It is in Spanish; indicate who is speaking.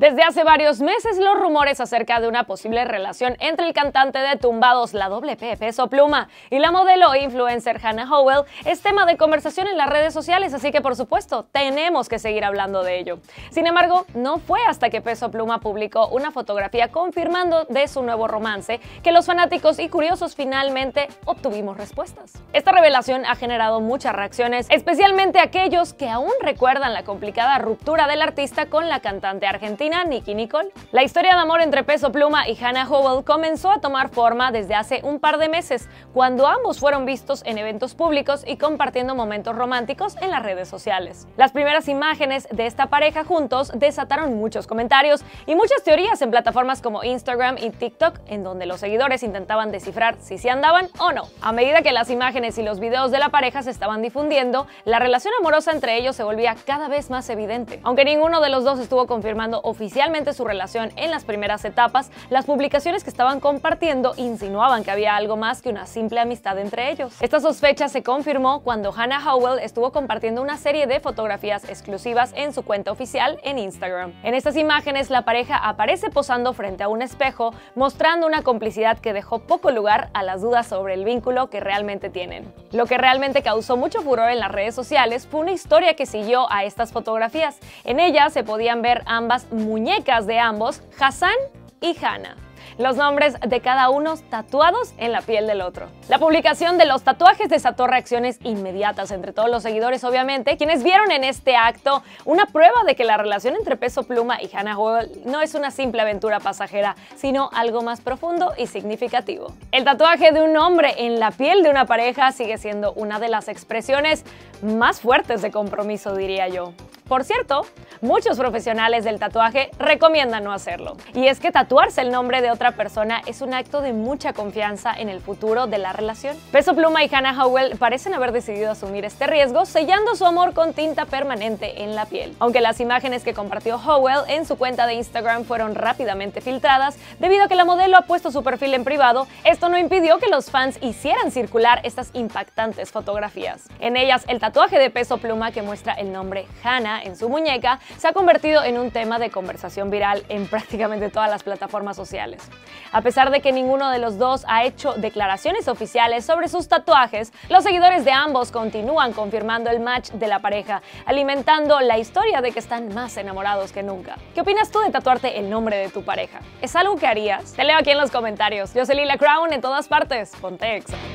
Speaker 1: Desde hace varios meses, los rumores acerca de una posible relación entre el cantante de Tumbados, la doble P, Peso Pluma, y la modelo e influencer Hannah Howell es tema de conversación en las redes sociales, así que por supuesto tenemos que seguir hablando de ello. Sin embargo, no fue hasta que Peso Pluma publicó una fotografía confirmando de su nuevo romance que los fanáticos y curiosos finalmente obtuvimos respuestas. Esta revelación ha generado muchas reacciones, especialmente aquellos que aún recuerdan la complicada ruptura del artista con la cantante argentina Nicki Nicole. La historia de amor entre Peso Pluma y Hannah Howell comenzó a tomar forma desde hace un par de meses, cuando ambos fueron vistos en eventos públicos y compartiendo momentos románticos en las redes sociales. Las primeras imágenes de esta pareja juntos desataron muchos comentarios y muchas teorías en plataformas como Instagram y TikTok, en donde los seguidores intentaban descifrar si se andaban o no. A medida que las imágenes y los videos de la pareja se estaban difundiendo, la relación amorosa entre ellos se volvía cada vez más evidente. Aunque ninguno de los dos estuvo confirmando oficialmente su relación en las primeras etapas, las publicaciones que estaban compartiendo insinuaban que había algo más que una simple amistad entre ellos. Esta sospecha se confirmó cuando Hannah Howell estuvo compartiendo una serie de fotografías exclusivas en su cuenta oficial en Instagram. En estas imágenes, la pareja aparece posando frente a un espejo, mostrando una complicidad que dejó poco lugar a las dudas sobre el vínculo que realmente tienen. Lo que realmente causó mucho furor en las redes sociales fue una historia que siguió a estas fotografías. En ella se podían ver ambas muñecas de ambos, Hassan y Hannah. Los nombres de cada uno tatuados en la piel del otro. La publicación de los tatuajes desató reacciones inmediatas entre todos los seguidores, obviamente, quienes vieron en este acto una prueba de que la relación entre Peso Pluma y Hannah Howell no es una simple aventura pasajera, sino algo más profundo y significativo. El tatuaje de un hombre en la piel de una pareja sigue siendo una de las expresiones más fuertes de compromiso, diría yo. Por cierto, muchos profesionales del tatuaje recomiendan no hacerlo. Y es que tatuarse el nombre de otra persona es un acto de mucha confianza en el futuro de la relación. Peso Pluma y Hannah Howell parecen haber decidido asumir este riesgo, sellando su amor con tinta permanente en la piel. Aunque las imágenes que compartió Howell en su cuenta de Instagram fueron rápidamente filtradas, debido a que la modelo ha puesto su perfil en privado, esto no impidió que los fans hicieran circular estas impactantes fotografías. En ellas, el tatuaje de Peso Pluma que muestra el nombre Hannah en su muñeca se ha convertido en un tema de conversación viral en prácticamente todas las plataformas sociales. A pesar de que ninguno de los dos ha hecho declaraciones oficiales sobre sus tatuajes, los seguidores de ambos continúan confirmando el match de la pareja, alimentando la historia de que están más enamorados que nunca. ¿Qué opinas tú de tatuarte el nombre de tu pareja? ¿Es algo que harías? Te leo aquí en los comentarios. Yo soy Lila Crown, en todas partes. Ponte Exa.